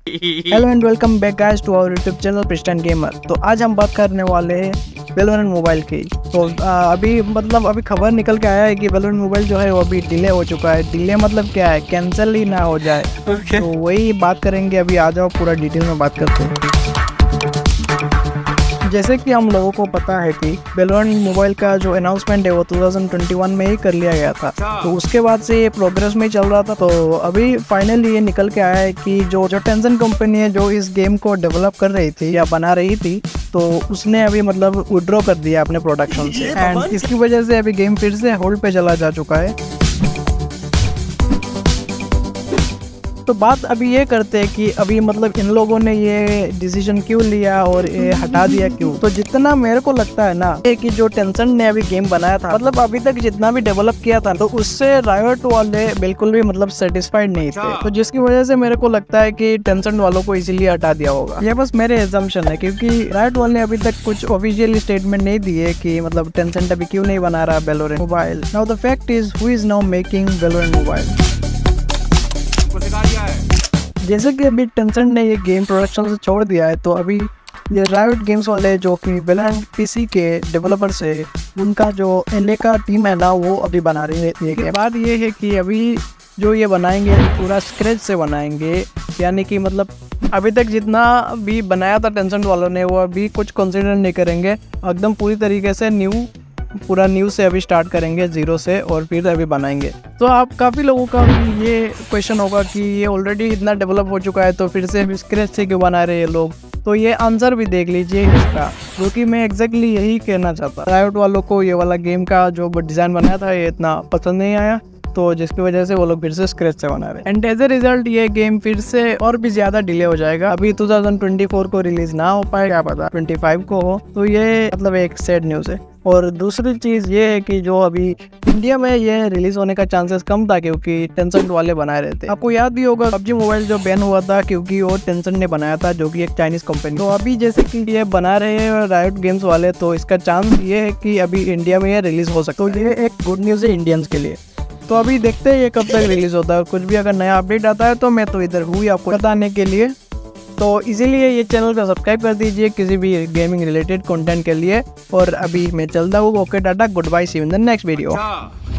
Hello and welcome back guys to our YouTube channel Priston Gamer. तो आज हम बात करने वाले हैं वेलोरेंट मोबाइल की। तो अभी खबर निकल के आया है कि वेलोरेंट मोबाइल जो है वो अभी डिले हो चुका है। डिले मतलब क्या है, कैंसिल ही ना हो जाए। तो वही बात करेंगे अभी। आ जाओ पूरा डिटेल में बात करते हैं। जैसे कि हम लोगों को पता है कि वेलोरेंट मोबाइल का जो अनाउंसमेंट है वो 2021 में ही कर लिया गया था। तो उसके बाद से ये प्रोग्रेस में चल रहा था। तो अभी फाइनली ये निकल के आया है कि जो टेंशन कंपनी है जो इस गेम को डेवलप कर रही थी या बना रही थी, तो उसने अभी विड्रॉ कर दिया अपने प्रोडक्शन से। एंड इसकी वजह से अभी गेम फिर से होल्ड पे चला जा चुका है। तो बात अभी ये करते हैं कि अभी इन लोगों ने ये डिसीजन क्यों लिया और ये हटा दिया क्यों। तो जितना मेरे को लगता है ना कि जो टेंशन ने अभी गेम बनाया था, अभी तक जितना भी डेवलप किया था, तो उससे रायोट वाले बिल्कुल भी सेटिस्फाइड नहीं थे। तो जिसकी वजह से मेरे को लगता है कि टेंशन वालों को इसीलिए हटा दिया होगा। ये बस मेरे एजम्पशन है, क्योंकि रायोट वाले ने अभी तक कुछ ऑफिशियल स्टेटमेंट नहीं दिए कि टेंशन अभी क्यों नहीं बना रहा Valorant mobile. Now the fact is who is now making Valorant mobile. जैसे कि अभी टेंशन ने ये गेम प्रोडक्शन से छोड़ दिया है, तो अभी ये रायोट गेम्स वाले जो कि वेलोरेंट पीसी के डेवलपर्स है, उनका जो एलए का टीम है ना, वो अभी बना रही है ये गेम। बात ये है कि अभी जो ये बनाएंगे पूरा स्क्रैच से बनाएंगे, यानी कि अभी तक जितना भी बनाया था टेंशन वालों ने वो अभी कुछ कंसिडर नहीं करेंगे। एकदम पूरी तरीके से पूरा न्यू से अभी स्टार्ट करेंगे जीरो से, और फिर अभी बनाएंगे। तो आप काफ़ी लोगों का भी ये क्वेश्चन होगा कि ये ऑलरेडी इतना डेवलप हो चुका है, तो फिर से अभी स्क्रैच से क्यों बना रहे हैं ये लोग। तो ये आंसर भी देख लीजिए इसका, जो कि मैं एग्जैक्टली यही कहना चाहता। रायोट वालों को ये वाला गेम का जो डिज़ाइन बनाया था ये इतना पसंद नहीं आया, तो जिसकी वजह से वो लोग फिर से स्क्रैच से बना रहे हैं। एंड एज ए रिजल्ट ये गेम फिर से और भी ज्यादा डिले हो जाएगा। अभी 2024 को रिलीज ना हो पाए, क्या पता 25 को हो। तो ये एक सैड न्यूज है। और दूसरी चीज ये है कि जो अभी इंडिया में ये रिलीज होने का चांसेस कम था, क्योंकि टेंशन वाले बनाए रहे थे। आपको याद भी होगा PUBG मोबाइल जो बैन हुआ था, क्योंकि वो टेंशन ने बनाया था, जो कि एक चाइनीज कंपनी। तो अभी जैसे कि ये बना रहे हैं रायोट गेम्स वाले, तो इसका चांस ये है कि अभी इंडिया में ये रिलीज हो सकता है। तो ये एक गुड न्यूज है इंडियंस के लिए। तो अभी देखते हैं ये कब तक रिलीज होता है। कुछ भी अगर नया अपडेट आता है तो मैं तो इधर हूँ आपको बताने के लिए। तो इसीलिए ये चैनल को सब्सक्राइब कर दीजिए किसी भी गेमिंग रिलेटेड कंटेंट के लिए। और अभी मैं चलता हूँ। Okay tata, good bye, see you in the next video.